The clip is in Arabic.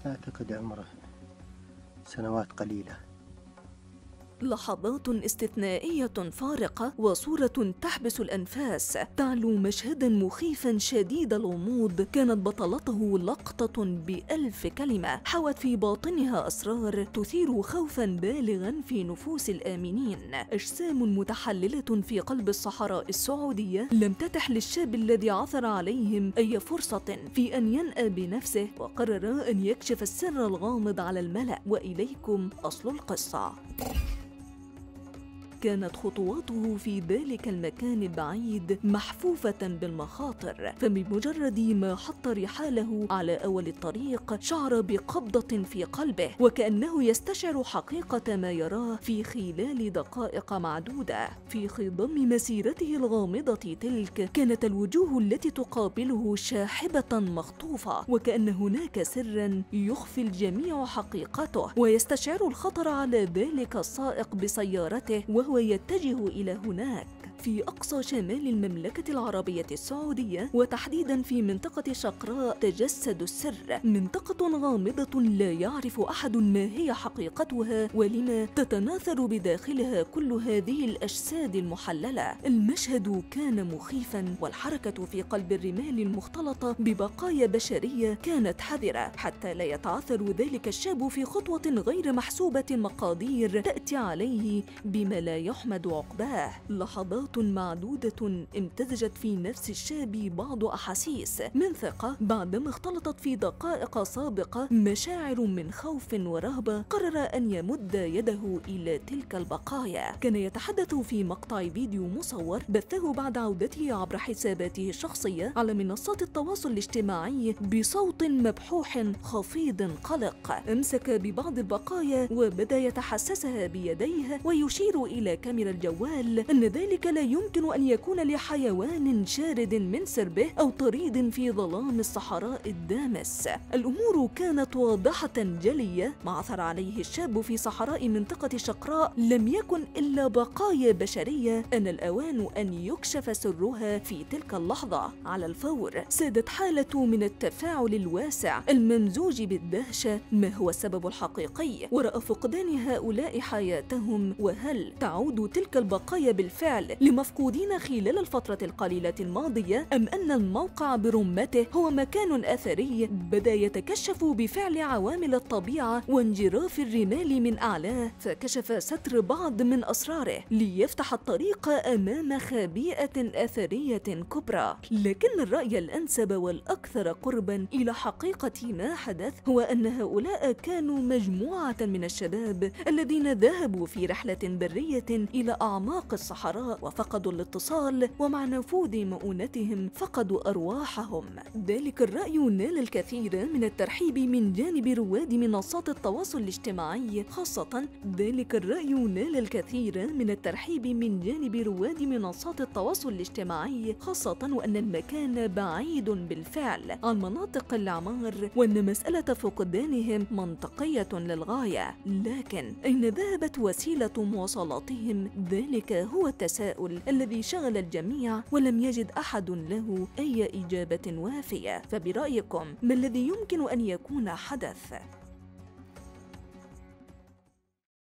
أعتقد عمره سنوات قليلة. لحظات استثنائية فارقة وصورة تحبس الأنفاس تعلو مشهدا مخيفا شديد الغموض كانت بطلته لقطة ب1000 كلمة حوت في باطنها أسرار تثير خوفا بالغا في نفوس الآمنين. أجسام متحللة في قلب الصحراء السعودية لم تتح للشاب الذي عثر عليهم أي فرصة في أن ينأى بنفسه وقرر أن يكشف السر الغامض على الملأ. وإليكم أصل القصة. كانت خطواته في ذلك المكان البعيد محفوفة بالمخاطر، فبمجرد ما حط رحاله على أول الطريق شعر بقبضة في قلبه وكأنه يستشعر حقيقة ما يراه في خلال دقائق معدودة. في خضم مسيرته الغامضة تلك كانت الوجوه التي تقابله شاحبة مخطوفة، وكأن هناك سرا يخفي الجميع حقيقته، ويستشعر الخطر على ذلك السائق بسيارته وهو يتجه إلى هناك في أقصى شمال المملكة العربية السعودية، وتحديدا في منطقة شقراء تجسد السر، منطقة غامضة لا يعرف أحد ما هي حقيقتها ولما تتناثر بداخلها كل هذه الأجساد المحللة. المشهد كان مخيفا، والحركة في قلب الرمال المختلطة ببقايا بشرية كانت حذرة حتى لا يتعثر ذلك الشاب في خطوة غير محسوبة المقادير تأتي عليه بما لا يحمد عقباه. لحظات معدودة امتزجت في نفس الشاب بعض أحاسيس من ثقة بعدما اختلطت في دقائق سابقة مشاعر من خوف ورهبة. قرر أن يمد يده إلى تلك البقايا. كان يتحدث في مقطع فيديو مصور بثه بعد عودته عبر حساباته الشخصية على منصات التواصل الاجتماعي بصوت مبحوح خفيض قلق. أمسك ببعض البقايا وبدأ يتحسسها بيديه ويشير إلى كاميرا الجوال أن ذلك لا يمكن أن يكون لحيوان شارد من سربه أو طريد في ظلام الصحراء الدامس. الأمور كانت واضحة جلية. ما عثر عليه الشاب في صحراء منطقة شقراء لم يكن إلا بقايا بشرية أن الأوان أن يكشف سرها في تلك اللحظة. على الفور سادت حالة من التفاعل الواسع الممزوج بالدهشة. ما هو السبب الحقيقي وراء فقدان هؤلاء حياتهم؟ وهل تعود تلك البقايا بالفعل لمفقودين خلال الفترة القليلة الماضية، أم أن الموقع برمته هو مكان أثري بدأ يتكشف بفعل عوامل الطبيعة وانجراف الرمال من أعلاه، فكشف ستر بعض من أسراره ليفتح الطريق أمام خبيئة أثرية كبرى. لكن الرأي الأنسب والأكثر قربا إلى حقيقة ما حدث هو أن هؤلاء كانوا مجموعة من الشباب الذين ذهبوا في رحلة برية إلى أعماق الصحراء وفقدوا الاتصال، ومع نفوذ مؤونتهم فقدوا أرواحهم. ذلك الرأي نال الكثير من الترحيب من جانب رواد منصات التواصل الاجتماعي خاصة. ذلك الرأي نال الكثير من الترحيب من جانب رواد منصات التواصل الاجتماعي خاصة، وأن المكان بعيد بالفعل عن مناطق الإعمار، وأن مسألة فقدانهم منطقية للغاية. لكن أين ذهبت وسيلة مواصلاتهم؟ ذلك هو التساؤل الذي شغل الجميع ولم يجد أحد له أي إجابة وافية. فبرأيكم ما الذي يمكن أن يكون حدث؟